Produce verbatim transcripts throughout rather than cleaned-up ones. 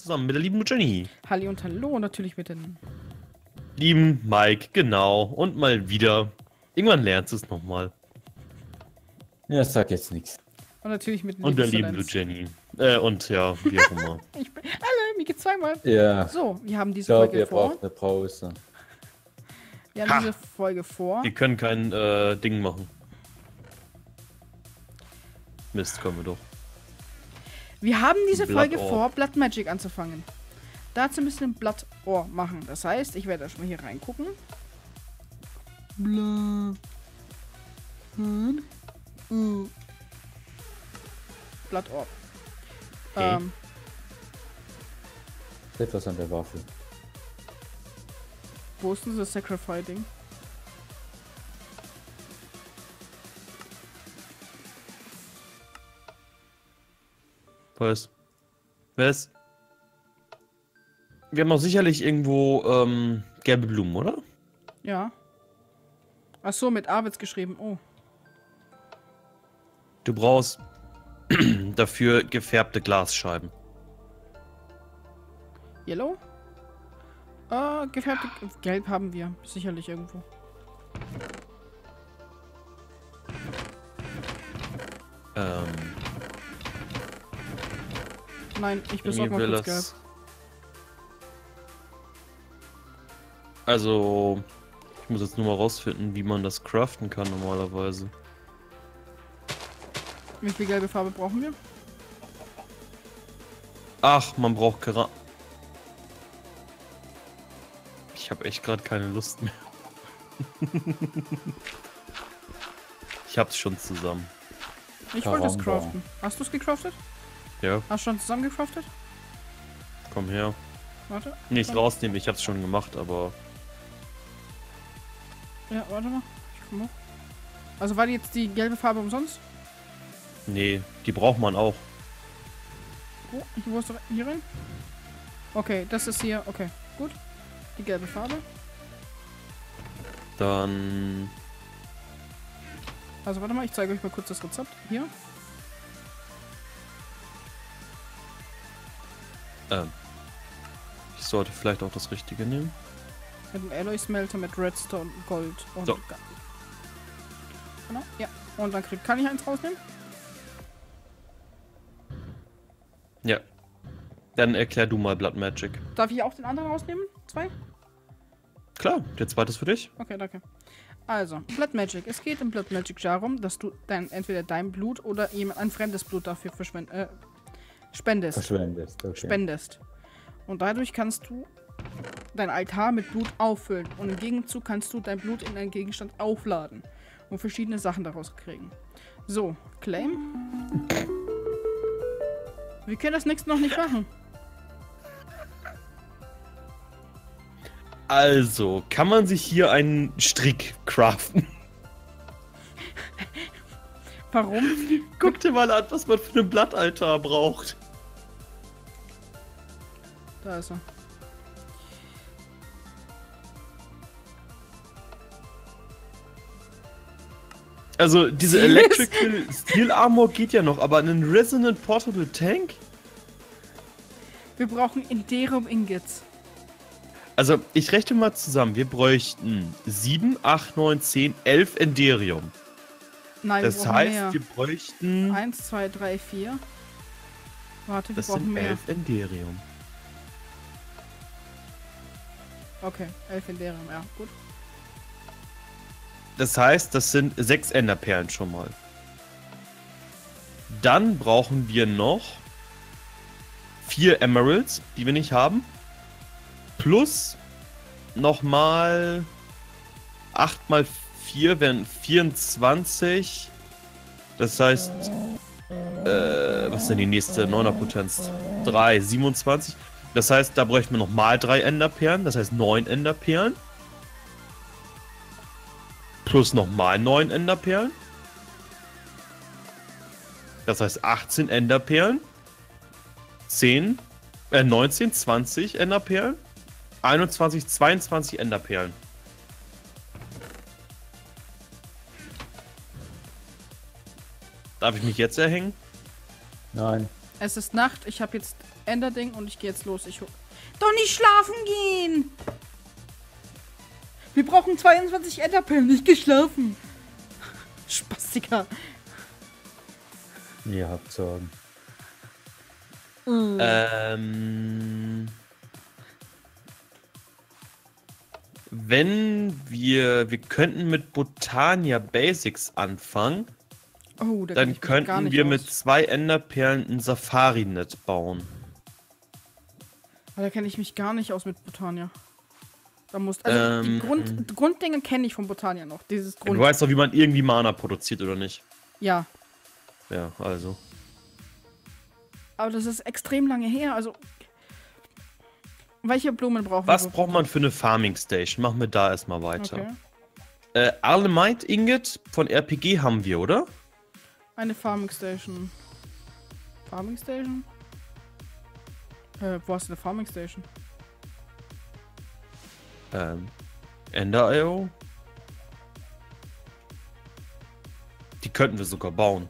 zusammen mit der lieben Jenny. Halli und Hallo, natürlich mit den Lieben Mike, genau. Und mal wieder. Irgendwann lernst du es nochmal. Ja, sag jetzt nichts. Und natürlich mit den Und der lieben Jenny. Äh, und ja, wie auch immer. Ich bin, alle, mir geht's zweimal. Ja. So, wir haben Ich diese glaube, Folge ihr vor. braucht eine Pause. Wir haben Ha! diese Folge vor. Wir können kein äh, Ding machen. Mist, können wir doch. Wir haben diese Blood Folge Orb. vor, Blood Magic anzufangen. Dazu müssen wir ein Blood Orb machen. Das heißt, ich werde erstmal hier reingucken. Blood. Hm. Uh. Blood Orb. Okay. Ähm, Etwas an der Waffe. wo ist denn das Sacrificing? Was? Was? Wir haben doch sicherlich irgendwo ähm, gelbe Blumen, oder? Ja. Ach so, mit A wird's geschrieben. Oh. Du brauchst dafür gefärbte Glasscheiben. Yellow? Äh, gefärbte Gelb haben wir. Sicherlich irgendwo. Ähm, Nein, ich besorge irgendwie mal will kurz Gelb. das- Also, ich muss jetzt nur mal rausfinden, wie man das craften kann normalerweise. Wie viel gelbe Farbe brauchen wir? Ach, man braucht Kera... Ich habe echt gerade keine Lust mehr. Ich hab's schon zusammen. Ich wollte es Karamba. craften. Hast du es gecraftet? Ja, Hast du schon zusammen gecraftet? komm her. Warte. Nicht Komm. rausnehmen, ich hab's schon gemacht, aber... Ja, warte mal. Ich komm hoch. Also war die jetzt die gelbe Farbe umsonst? Nee, die braucht man auch. Oh, wo ist hier rein? Okay, das ist hier. Okay, gut. Die gelbe Farbe. Dann... Also warte mal, ich zeige euch mal kurz das Rezept. Hier. Ähm... Ich sollte vielleicht auch das Richtige nehmen. Mit dem Alloy Smelter mit Redstone, Gold und So. Ga- Genau, ja. Und dann krieg, kann ich eins rausnehmen? Ja. Dann erklär du mal Blood Magic. Darf ich auch den anderen rausnehmen? Zwei? Klar, der zweite ist für dich. Okay, danke. Also, Blood Magic. Es geht im Blood Magic darum, dass du dein, entweder dein Blut oder jemand ein fremdes Blut dafür verschwend äh, spendest. Verschwendest. Okay. Spendest. Und dadurch kannst du dein Altar mit Blut auffüllen. Und im Gegenzug kannst du dein Blut in einen Gegenstand aufladen. Und verschiedene Sachen daraus kriegen. So, Claim. Wir können das nächste noch nicht machen. Also, kann man sich hier einen Strick craften? Warum? Guck dir mal an, was man für einen Blattaltar braucht. Da ist er. Also, diese Siehst? Electrical Steel Armor geht ja noch, aber einen Resonant Portable Tank? Wir brauchen Inderium Ingots. Also, ich rechne mal zusammen. Wir bräuchten sieben, acht, neun, zehn, elf Enderium. Nein, wir Das brauchen heißt, mehr. wir bräuchten... Eins, zwei, drei, vier. Warte, wir Das brauchen sind mehr. elf Enderium. Okay, elf Inderium, ja, gut. Das heißt, das sind sechs Enderperlen schon mal. Dann brauchen wir noch vier Emeralds, die wir nicht haben. Plus nochmal acht mal vier wären vierundzwanzig. Das heißt, äh, was ist denn die nächste? neuner Potenz. drei, siebenundzwanzig. Das heißt, da bräuchten wir nochmal drei Enderperlen. Das heißt neun Enderperlen. Plus nochmal neun Enderperlen. Das heißt achtzehn Enderperlen. zehn, äh neunzehn, zwanzig Enderperlen. einundzwanzig, zweiundzwanzig Enderperlen. Darf ich mich jetzt erhängen? Nein. Es ist Nacht, ich habe jetzt Ender-Ding und ich gehe jetzt los. Ich hol- Doch nicht schlafen gehen! Wir brauchen zweiundzwanzig Enderperlen, nicht geschlafen. Spastiker. Ihr habt Sorgen. Mm. Ähm, wenn wir, wir könnten mit Botania Basics anfangen, Oh, da kenn dann ich mich gar könnten nicht wir aus. mit zwei Enderperlen ein Safari-Net bauen. Aber da kenne ich mich gar nicht aus mit Botania. Da musst, also die Ähm, Grund, die Grunddinge kenne ich von Botania noch. Dieses Grund. Du weißt doch, wie man irgendwie Mana produziert, oder nicht? Ja. Ja, also. Aber das ist extrem lange her. Also. Welche Blumen brauchen Was wir? braucht man für eine Farming Station? Machen wir da erstmal weiter. Okay. Äh, Arlemite Ingot von R P G haben wir, oder? Eine Farming Station. Farming Station? Äh, wo hast du eine Farming Station? Ähm, Ender I O. Die könnten wir sogar bauen.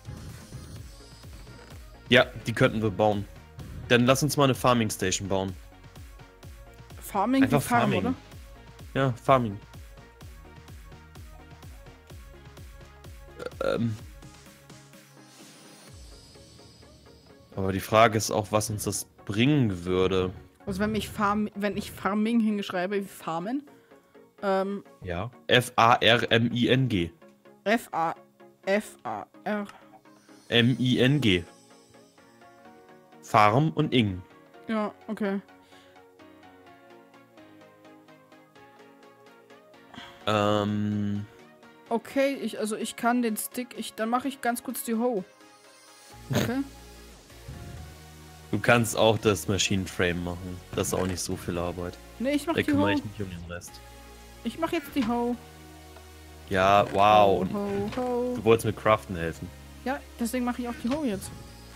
Ja, die könnten wir bauen. Dann lass uns mal eine Farming Station bauen. Farming Einfach wie Farm, Farming. oder? Ja, Farming. Ähm. Aber die Frage ist auch, was uns das bringen würde. Also wenn ich Farm, wenn ich Farming hingeschreibe wie Farmen, ähm, Ja. F A R M I N G. F A F A R. M I N G. Farm und Ing. Ja, okay. Ähm. Okay, ich, also ich kann den Stick, ich, dann mache ich ganz kurz die Ho. Okay. Du kannst auch das Machine Frame machen. Das ist auch nicht so viel Arbeit. Ne, ich mach Da die Ho. kümmere ich mich um den Rest. Ich mach jetzt die Ho. Ja, wow. Und Ho, ho. du wolltest mir craften helfen. Ja, deswegen mache ich auch die Ho jetzt.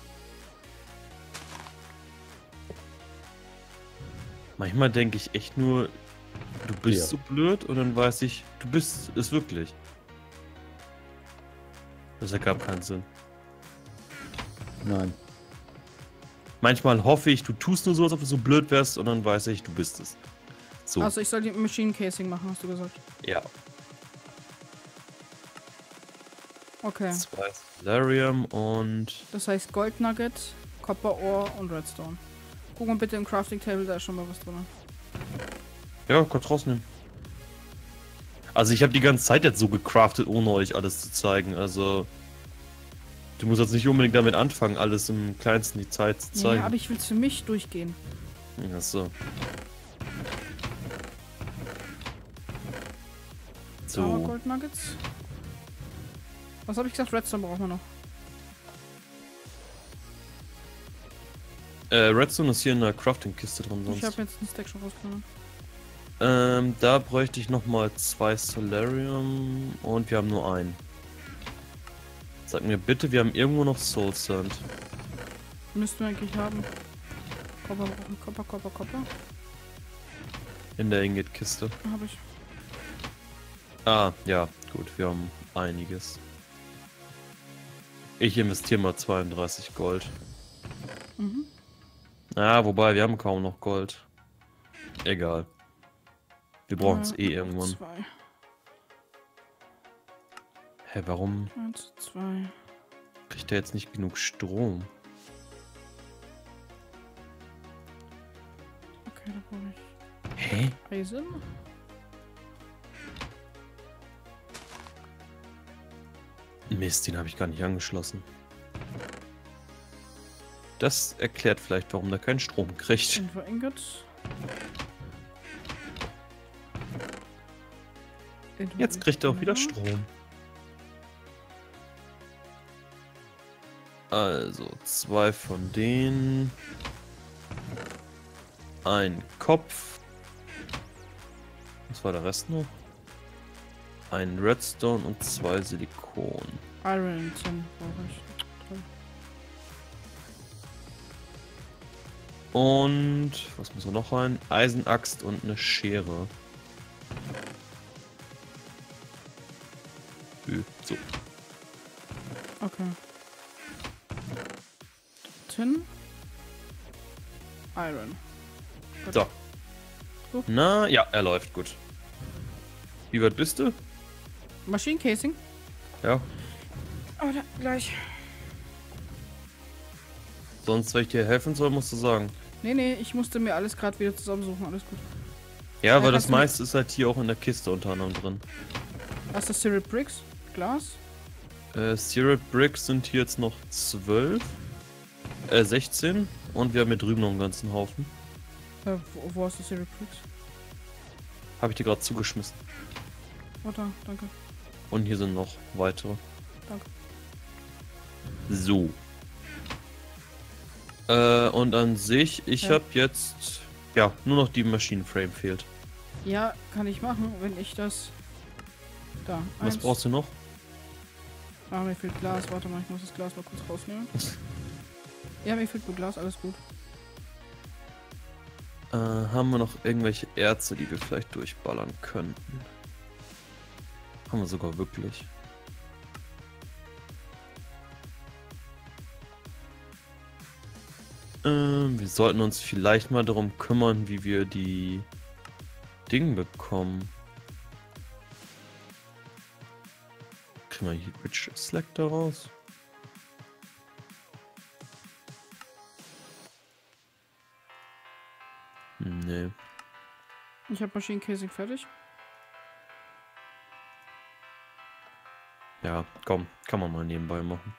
Manchmal denke ich echt nur, du bist Ja. so blöd und dann weiß ich, du bist es wirklich. Das ergab keinen Sinn. Nein. Manchmal hoffe ich, du tust nur so, als ob du so blöd wärst und dann weiß ich, du bist es. So, Also ich soll die Machine Casing machen, hast du gesagt. ja. Okay. Zwei Solarium und... Das heißt Gold Nugget, Copper Ore und Redstone. Guck mal bitte im Crafting Table, da ist schon mal was drin. Ja, kannst rausnehmen. Also ich habe die ganze Zeit jetzt so gecraftet, ohne euch alles zu zeigen. Also du musst jetzt nicht unbedingt damit anfangen, alles im kleinsten die Zeit zu Ja, zeigen. aber ich will für mich durchgehen. Ach so. Sauer So. Gold Nuggets. Was habe ich gesagt? Redstone brauchen wir noch. Äh, Redstone ist hier in der Crafting-Kiste drin Ich habe sonst. jetzt einen Stack schon rausgenommen. Ähm, da bräuchte ich nochmal zwei Solarium und wir haben nur einen. Sag mir bitte, wir haben irgendwo noch Soul Sand. Müssten wir eigentlich haben. Copper, Copper, Copper, Copper. In der Ingot-Kiste. Habe ich. Ah, ja, gut, wir haben einiges. Ich investiere mal zweiunddreißig Gold. Mhm. Ah, wobei, wir haben kaum noch Gold. Egal. Wir brauchen es Äh, eh irgendwann. Zwei. Hä, warum Eins, zwei. kriegt er jetzt nicht genug Strom? Okay, da brauche Hä? ich Eisen. Mist, den habe ich gar nicht angeschlossen. Das erklärt vielleicht, warum der keinen Strom kriegt. Info Ingot. Info Jetzt kriegt er auch wieder Ingot. Strom. Also, zwei von denen. Ein Kopf. Was war der Rest noch? Ein Redstone und zwei Silikon. Iron und Tin brauche ich. Toll. Und was muss noch noch rein? Eisenaxt und eine Schere. Ö, So. Okay. Tin. Iron. Gut. So. So. Na, ja, er läuft gut. Wie weit bist du? Maschinencasing? Ja. Oh, da, gleich. Sonst, wenn ich dir helfen soll, musst du sagen. Nee, nee, ich musste mir alles gerade wieder zusammensuchen. Alles gut. Ja, Ja, weil das kannst du- meiste ist halt hier auch in der Kiste unter anderem drin. Was ist das? Syrup Bricks? Glas? Äh, Syrup Bricks sind hier jetzt noch zwölf. Äh, sechzehn. Und wir haben hier drüben noch einen ganzen Haufen. Äh, wo, wo hast du Syrup Bricks? Habe ich dir gerade zugeschmissen. Warte, danke. Und hier sind noch weitere. Danke. So. Äh, und an sich, ich Ja. habe jetzt... Ja, nur noch die Maschinenframe fehlt. Ja, kann ich machen, wenn ich das... Da, Was eins. brauchst du noch? Ah, mir fehlt Glas. Warte mal, ich muss das Glas mal kurz rausnehmen. Ja, mir fehlt nur Glas, alles gut. Äh, haben wir noch irgendwelche Erze, die wir vielleicht durchballern könnten? Haben wir sogar wirklich. Ähm, wir sollten uns vielleicht mal darum kümmern, wie wir die Dinge bekommen. Kriegen wir hier Rich Selector raus? Nee. Ich habe Maschinencasing fertig. Ja, komm, kann man mal nebenbei machen.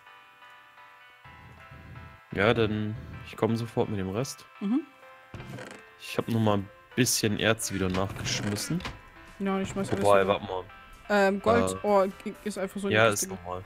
Ja, dann ich komme sofort mit dem Rest. Mhm. Ich habe noch mal ein bisschen Erz wieder nachgeschmissen. Ja, ich schmeiß alles Wobei, rüber. warte mal. Ähm, Gold, Äh, oh, ist einfach so in die Ja, Kiste ist ge- normal.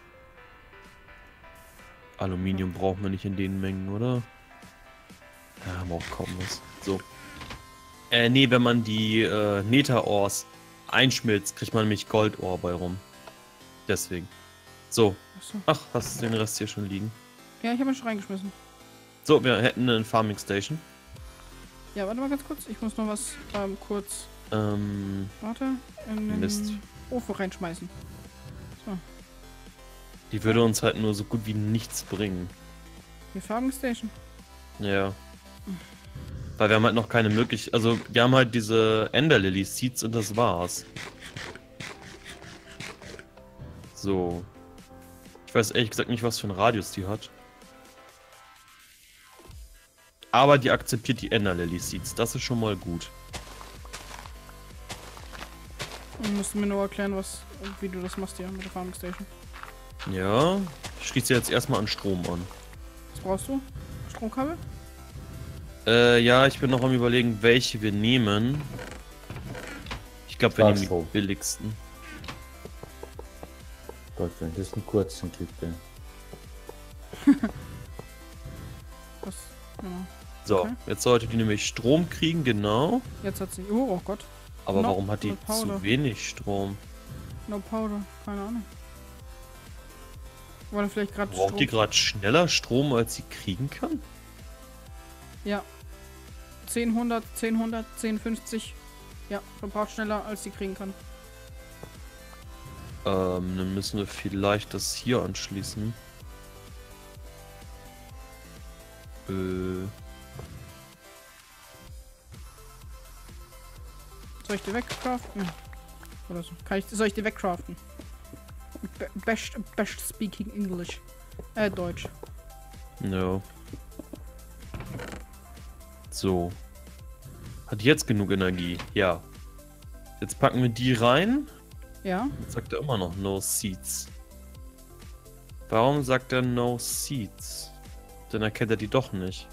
Aluminium brauchen wir nicht in den Mengen, oder? Ja, haben wir auch kaum was. So. Äh, nee, wenn man die äh, Nether-Ores einschmilzt, kriegt man nämlich Gold-Ore bei rum. Deswegen. So. Achso. Ach, hast du den Rest hier schon liegen? Ja, ich habe ihn schon reingeschmissen. So, wir hätten eine Farming Station. Ja, warte mal ganz kurz. Ich muss noch was ähm, kurz, Ähm, warte, in den Mist. Ofen reinschmeißen. die würde uns halt nur so gut wie nichts bringen. Die Farming Station. Ja. Weil wir haben halt noch keine Möglichkeit. Also, wir haben halt diese Ender Lily Seeds und das war's. So. Ich weiß ehrlich gesagt nicht, was für einen Radius die hat. Aber die akzeptiert die Ender Lily Seeds. Das ist schon mal gut. Du musst mir nur erklären, was, wie du das machst hier mit der Farming Station. Ja. Ich schließe jetzt erstmal an Strom an. Was brauchst du? Stromkabel? Äh, ja, ich bin noch am Überlegen, welche wir nehmen. Ich glaube, wir nehmen die Starkstrom. billigsten. Gott, wenn das einen kurzen gibt, ey. Was? Ja. So, Okay. jetzt sollte die nämlich Strom kriegen, genau. Jetzt hat sie. Oh, oh Gott. Aber No- warum hat die no powder. zu wenig Strom? No Powder. Keine Ahnung. Oder vielleicht gerade Braucht die Strom. gerade schneller Strom, als sie kriegen kann? Ja. zehn hundert, zehn hundert, zehn fünfzig. Ja, verbraucht schneller, als sie kriegen kann. Ähm, dann müssen wir vielleicht das hier anschließen. Äh, Soll ich die wegcraften? Oder so. Kann ich, soll ich die wegcraften? Be best, best speaking English. Äh, Deutsch. ja. So. Hat die jetzt genug Energie? Ja. Jetzt packen wir die rein. Ja. Jetzt sagt er immer noch No Seeds. Warum sagt er No Seeds? Dann erkennt er die doch nicht.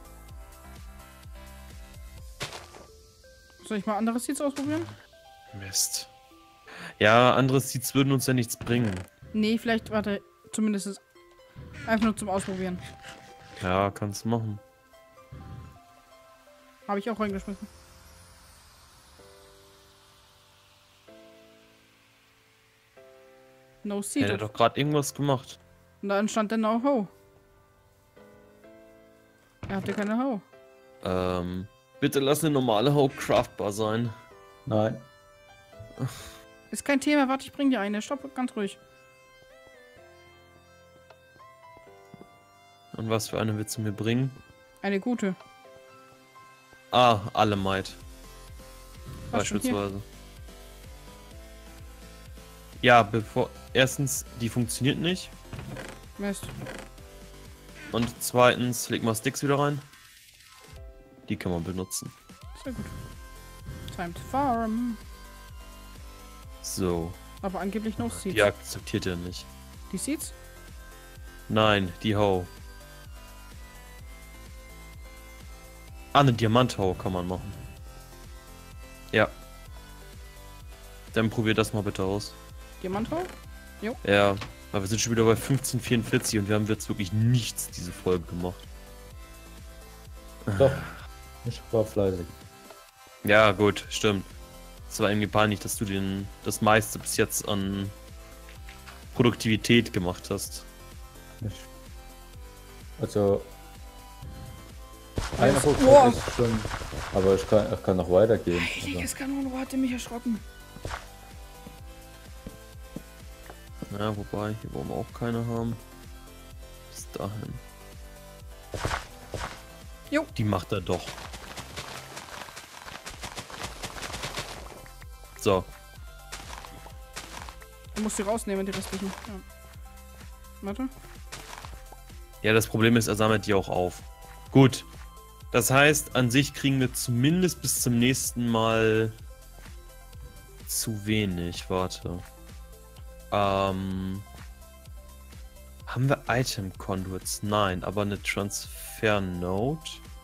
Soll ich mal andere Seeds ausprobieren? Mist. Ja, andere Seeds würden uns ja nichts bringen. Nee, vielleicht, warte, zumindest ist einfach nur zum Ausprobieren. Ja, kannst du machen. Habe ich auch reingeschmissen. No Ja, Seed. der hat doch gerade irgendwas gemacht. Und dann stand der No Ho. Er hatte keine Ho. Ähm, bitte lass eine normale Hoe craftbar sein. Nein. Ist kein Thema, warte, ich bring dir eine. Stopp, ganz ruhig. Und was für eine willst du mir bringen? Eine gute. Ah, alle Might. Was denn hier? Beispielsweise. Ja, bevor. Erstens, die funktioniert nicht. Mist. Und zweitens, leg mal Sticks wieder rein. Die kann man benutzen. Sehr gut. Time to farm. So. Aber angeblich no Seeds. Die akzeptiert er nicht. Die Seeds? Nein, die Hoe. Ah, eine Diamant-Hoe kann man machen. Ja. Dann probier das mal bitte aus. Diamanthau? Ja, aber wir sind schon wieder bei fünfzehn vierundvierzig und wir haben jetzt wirklich nichts diese Folge gemacht. Doch. Ich war fleißig. Ja, gut, stimmt. Es war irgendwie peinlich, dass du den das meiste bis jetzt an Produktivität gemacht hast. Ich, also. Ja, Ein das- Prozent wow. ist schon. Aber ich kann, ich kann noch weitergehen. Also, Heiliges Kanonenrohr hatte mich erschrocken. Ja, wobei, hier wollen wir auch keine haben. Bis dahin. Jo. Die macht er doch. So. Du musst sie rausnehmen, die restlichen. Ja. Warte. Ja, das Problem ist, er sammelt die auch auf. Gut. Das heißt, an sich kriegen wir zumindest bis zum nächsten Mal zu wenig. Warte. Ähm. Haben wir Item Conduits? Nein, aber eine Transfer Node.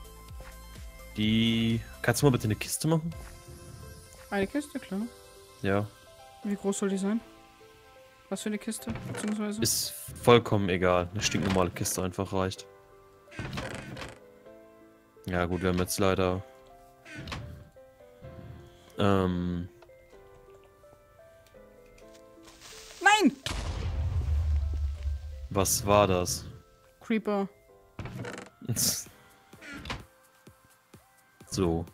Die. Kannst du mal bitte eine Kiste machen? Eine Kiste, klar. Ja. Wie groß soll die sein? Was für eine Kiste? Beziehungsweise? Ist vollkommen egal. Eine stinknormale Kiste einfach reicht. Ja gut, wir haben jetzt leider... Ähm... Nein! Was war das? Creeper. So.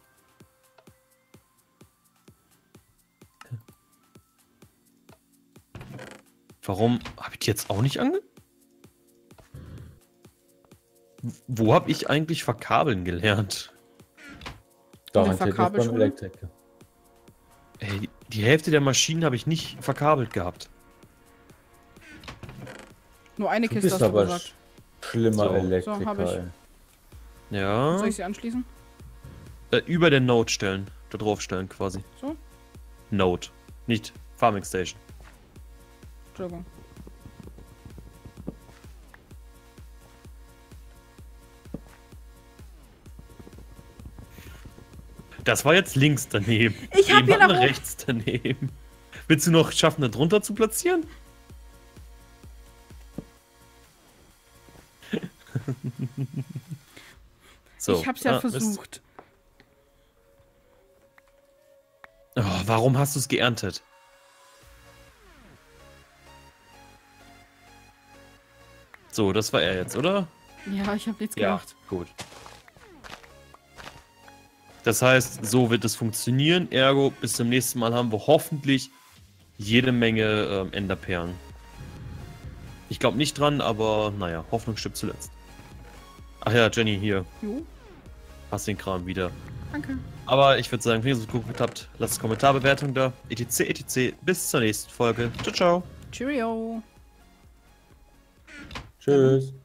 Warum habe ich die jetzt auch nicht ange... Wo habe ich eigentlich verkabeln gelernt? garantiert nicht beim Verkabelschule? Elektriker. Ey, die, die Hälfte der Maschinen habe ich nicht verkabelt gehabt. Nur eine Du Kiste bist hast du aber gesagt. sch schlimmer So. Elektriker. So, hab ich. ey. Ja. Soll ich sie anschließen? Äh, über den Node stellen. Da drauf stellen quasi. So? Node. Nicht Farming Station. Entschuldigung. Das war jetzt links daneben. Ich hab Eben hier hatten nach wir oben- rechts daneben. Willst du noch schaffen, da drunter zu platzieren? So. Ich hab's ja ah, Mist. versucht. Oh, warum hast du es geerntet? So, das war er jetzt, oder? Ja, ich hab nichts gemacht. gut. Das heißt, so wird es funktionieren. Ergo, bis zum nächsten Mal haben wir hoffentlich jede Menge ähm, Enderperlen. Ich glaube nicht dran, aber naja, Hoffnung stirbt zuletzt. Ach ja, Jenny, hier. Jo, Hast den Kram wieder. danke. Aber ich würde sagen, wenn ihr es gut habt, lasst Kommentarbewertung da. etc, et cetera. Bis zur nächsten Folge. Ciao, ciao. Cheerio. Tschüss.